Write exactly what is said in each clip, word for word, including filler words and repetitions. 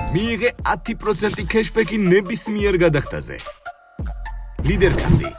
მიიღე ათი პროცენტი ქეშბექი ნებისმიერ გადახდაზე. ლიდერქარდი.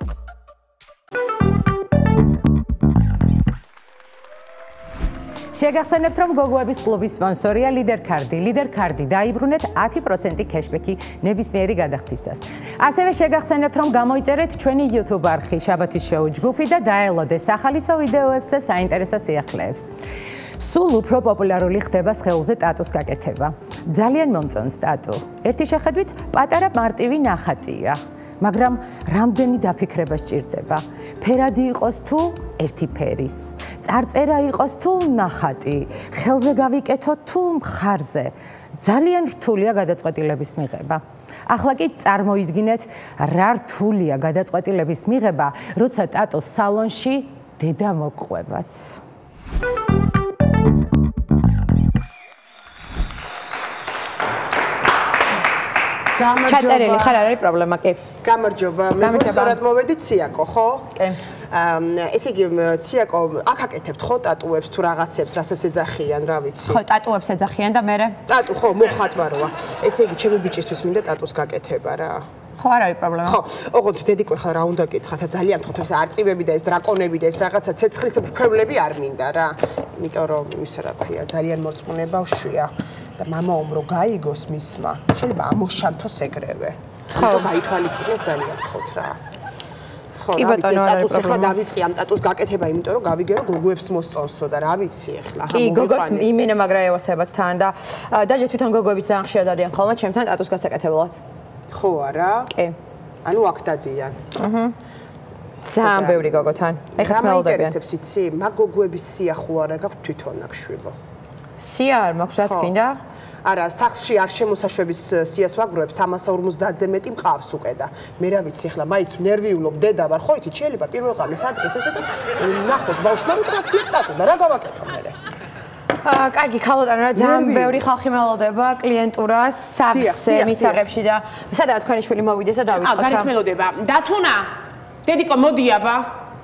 შეგახსენებთ, რომ გოგოების კლუბის სპონსორია ლიდერქარდი. ლიდერქარდი დაიბრუნეთ ათი პროცენტი ქეშბექი ნებისმიერი გადახდისას. ასევე შეგახსენებთ, რომ გამოიწერეთ ჩვენი YouTube არხი შაბათის შოუ ჯგუფი და დაელოდეთ ახალისო ვიდეოებს და საინტერესო სიახლეებს. სულ უფრო პოპულარული ხდება სხეულზე ტატუს გაკეთება. ძალიან მომწონს ტატუ. ერთი შეხედვით პატარა მარტივი ნახატია. მაგრამ რამდენი დაფიქრება სჭირდება? ფერადი იყოს თუ ერთი ფერის, წარწერა იყოს თუ ნახატი, ხელზე გავიკეთოთ თუ მხარზე. ძალიან რთულია გადაწყვეტილების მიღება. ახლა კი წარმოიდგინეთ, რა რთულია გადაწყვეტილების მიღება, როცა ტატუს სალონში დედამ მოგყვებათ. ჩაწერილი ხარ, არ არის პრობლემა, კი. გამარჯობა, მე მოსწორად მოვედი ციაკო, ხო? კი. ესე იგი, ციაკო, აქ აკეთებთ ხო ტატუებს თუ რაღაცებს, რასაც ეძახიან, რა ვიცი. ხო, ტატუებს ეძახიან და მე? ტატუ, ხო, მოხატვაროა. ესე იგი, ჩემი ბიჭისთვის მინდა ტატუს გაკეთება რა. ხო, არ არის პრობლემა. ხო, ოღონდ დედიკო ხა რა უნდა გითხრათ, ძალიან მთხოვთ, ეს არწივები და ეს დრაკონები და ეს რაღაცა ცეცხლის ფქვევლები არ მინდა რა. იმიტომ რომ ის რა ქვია, ძალიან მორწმუნე ბავშვია. და მამაომ რო გაიგოს მისმა, შეიძლება ამოშანთოს ეგრევე. ხო, გაითვალისწინეთ ძალიან გთხოვთ რა. ხო, რა ვიცი, ეს ტატუს ახლა დავიწყი ამ ტატუს გაკეთება, იმიტომ რომ გავიგე რომ გოგოებს მოსწონსო და რა ვიცი ახლა. კი, გოგოს იმენა მაგრა ევასებათ თან და დაჟე თვითონ გოგოებიც ძალიან ხშირად დადიან ხოლმე ჩემთან ტატუს გასაკეთებლად. ხო არა? კი. ანუ აქ დადიან. აჰა. ძალიან ბევრი გოგოთან. ეხლა მე ინტერესებს იცი, მაგ გოგოების სია ხო არა გაქვს თვითონ აქ შვილო. სია არ მაქვს რა თქინდა? არა, სახლში არ შემოსაშვების სიას ვაგროვებ სამას ორმოცდაათზე მეტი მყავს უკვე და მე რა ვიცი ახლა მაინც ნერვიულობ დედა ვარ, ხო იცი შეიძლება პირველ ღამეს ადგეს ესე და ნახოს ბავშვმა უტრაქსი ტატუ და რა გავაკეთო მე? აა, კარგი ხალოტანო რა ძალიან ბევრი ხალხი მელოდება კლიენტურას, საქსე მისაღებში და სადაა თქვენი შვილი მოვიდეს და დავიწყოთ რა. აა, გარეთ მელოდება. დათუნა. დედიკო მოდი აბა.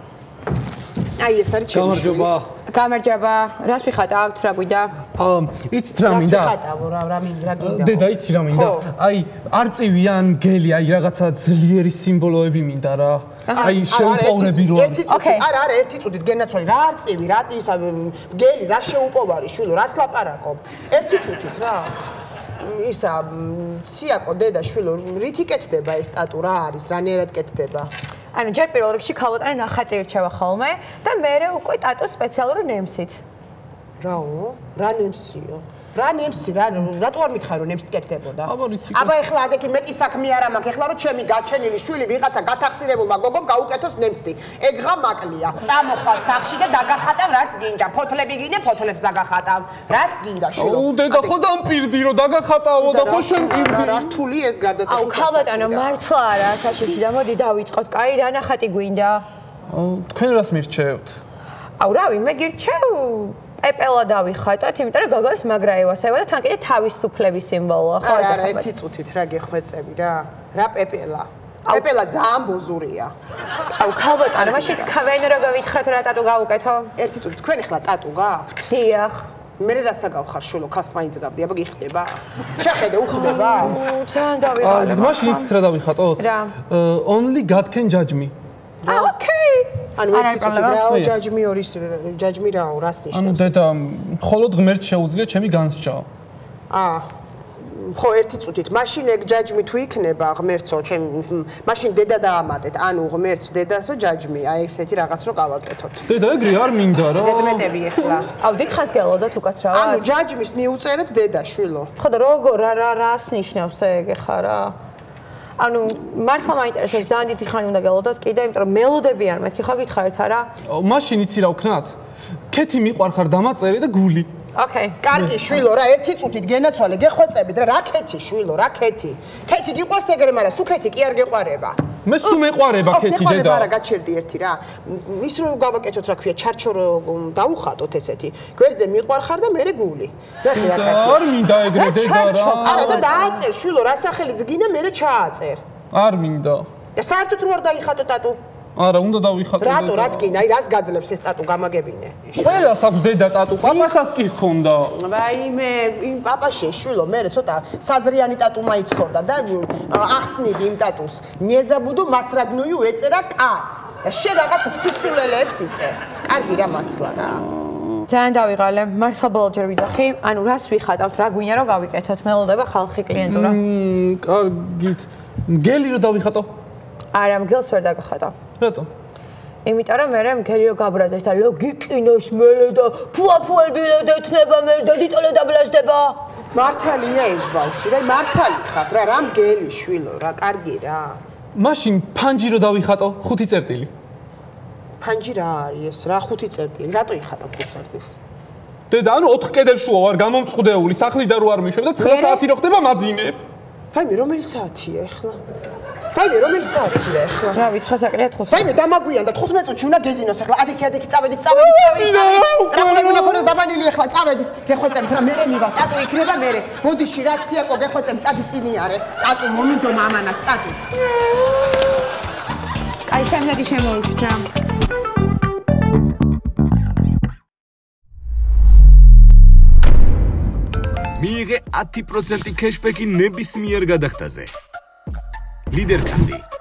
აი ეს არის ჩემი შვილი. გამარჯობა. გამარჯობა. რას ვიხატავთ, რა გვიდა? აა, იცით რა მინდა? რას ვიხატავ, რა რა მინდა, რა გინდა? დედა, იცი რა მინდა? აი, არწივი ან გელი, აი რაღაცა ძლიერი სიმბოლოები მინდა რა. აი, შეუპოვრები რო. ერთი წუთი, არა, არა, ერთი წუთით გენაცვალე, რა არწივი, რა ისა, გელი, რა შეუპოვარი, შვილო, რას ლაპარაკობ? ერთი წუთით რა. ისა, ციაკო დედა შვილო, რით იკეთდება ეს ტატუ, რა არის, რანაირად კეთდება? ანუ ჯერ პირველ რიგში ხალოტანი ნახატი ირჩევა ხოლმე და მერე უკვე ტატუს სპეციალური ნემსით. რაო? რა ნემსიო? რა ნემსი, რა რატო არ მითხარ რომ ნემსით კეთდებოდა? აბა ეხლა ადექი მეტი საქმე არ მაქვს, ეხლა რომ ჩემი გაჩენილი შვილი ვიღაცა გათახსირებულმა გოგომ გაუკეთოს ნემსი. ეგღა მაკლია. წამოხვალ სახლში და დაგახატავ რაც გინდა. ფოთლები გინდა, ფოთლებს დაგახატავ. რაც გინდა შვილო. აუ დედა ხო დამპირდი რომ დაგახატავო და ხო შენ პირდი. რა რთული ეს გარდატეხის. აუ ხალოტანო მართლა არა საშიში და მოდი დავიწყოთ. კაი რა ნახატი გვინდა? აუ თქვენ რას მირჩევთ? აუ რავი მე გირჩევ პეპელა დავიხატოთ, იმიტომ რომ გოგოებს მაგრა ევასება და თან კიდე თავისუფლების სიმბოლოა, ხო? არა, არა, ერთი წუთით რა გეხვეწები რა. რა პეპელა? პეპელა ძალიან ბოზურია. აუ ხალბატონო, მაშინ თქვენ რა გავითხრათ რა ტატუ გავუკეთო? ერთი წუთით, თქვენ ახლა ტატუ გაქვთ? დიახ. მე რასა გავხარ შულო, ქას მაინც გავდი, აბა გიხდება? შეხედე, უხდება? ძალიან დავიღალე. აა, მაშინ იცით რა დავიხატოთ? რა? Only God can judge me. აა, ოკეი. ანუ ერთი წუთით რაო ჯაჯმი ორის ჯაჯმი რაო რას ნიშნავს? ანუ დედა, მხოლოდ ღმერთს შეუძლია ჩემი განსჯა. აა ხო ერთი წუთით, მაშინ ეგ ჯაჯმი თუ იქნება ღმერთსო, ჩემ მაშინ დედა დაამატეთ, ანუ ღმერთს დედასო ჯაჯმი, აი ესეთი რაღაც რო გავაკეთოთ. დედა ეგრე არ მინდა რა. ზედმეტები ახლა. აუ დიდხანს გელოდოთ უკაცრავად. ანუ ჯაჯმის მიუწერეთ დედა შვილო. ხო და როგორ რა რა რას ნიშნავს ეგ ხა რა? ანუ მართლა მაინტერესებს ძალიან დიდი ხანი უნდა გელოდოთ კიდე, იმიტომ რომ მელოდები არ მეთქი, ხო გითხარით არა? მაშინ იცი რა ვქნათ? ქეთი მიყვარხარ დამაწერი და გული. ოკეი. კარგი შვილო რა ერთი წუთით გენაცვალე გეხვეწებით რა რა ქეთი შვილო რა ქეთი. ქეთი გიყვარს ეგრე, მაგრამ სუ ქეთი კი არ გეყვარება. მე სუ მეყვარება ქეთი დედა. გეყვარება რა გაჩერდი ერთი რა. ის რო გავაკეთოთ რა ქვია ჩარჩო რო დაუხატოთ ესეთი. გვერდზე მიყვარხარ და მე გული. ნახე რა ქართია. არ მინდა ეგრე დედა რა. არა და დააწერ შვილო რა სახელიც გინდა მე ჩააწერ. არ მინდა. და საერთოდ რო არ დაიხატო ტატუ. არა, უნდა დავიხატო. რატო, რა ტკინა, აი რას გაძლევს ეს ტატუ გამაგებინე? ყველას აქვს დედა ტატუ, პაპასაც კი ჰქონდა. ვაიმე, იმ პაპაში შვილო, მე ცოტა საზრიანი ტატუ მაიც ჰქონდა და ახსნიდი იმ ტატუს. ნეზაბუდო მაცრადნუიუ ეწერა კაც და შენ რაღაცა სისულელეებს იწერ. კარგი რა მართლა რა. ძალიან დავიღალე, მართლა ბოლჯერ ვიძახი, ანუ რას ვიხატავთ, რა გვინდა რომ გავიკეთოთ, მელოდება ხალხი კლიენტურა. მმ, კარგით. მგელი რო დავიხატო? არა, მგელს ვერ დაგახატავ. რატო? იმიტომ რომ მე მგელი რო გაბრაზდეს და ლოგიკინოს მელე და ფუაფუელბილე დეთნება მე დედიტოლე დაბლაზდება. მართალია ეს ბავშვი, რა მართალი ხართ რა, რა მგელი შვილო, რა კარგი რა. მაშინ ფანჯი რო დავიხატო, ხუთი წერტილი. ფანჯი რა არის ეს? რა ხუთი წერტილი? რატო იხატავ ხუთი წერტილს? დედა, ანუ ოთხ კედელშუა ვარ გამომწყდეული, სახლიდან რო არ მიშვებ და ცხრა საათი რო ხდება მაძინებ. ვაიმე, რომელი საათია ახლა? ვაიმე, რომელი საათია ახლა? რა ვიცი, ხასაკლია თხუთმეტი. ვაიმე, დამაგვიანდა თხუთმეტი წუთში უნდა გეზინოს ახლა. ადიქი, ადიქი, წავედით, წავედით, წავედით, წავედით. რამონები ნახოს დაბანილი ახლა, წავედით. გეხვეწებთ რა, მერე მივა, ტატუ იქნება მერე. ბოდიში რა ციაკო გეხვეწებთ, წადი წინი არე. ტატუ მომიდო მამანას, ტატუ. აი, შემდეგი შემოვიშვით რა. მიიღე ათი პროცენტი ქეშბექი ნებისმიერ გადახდაზე. ლიდერქარდი.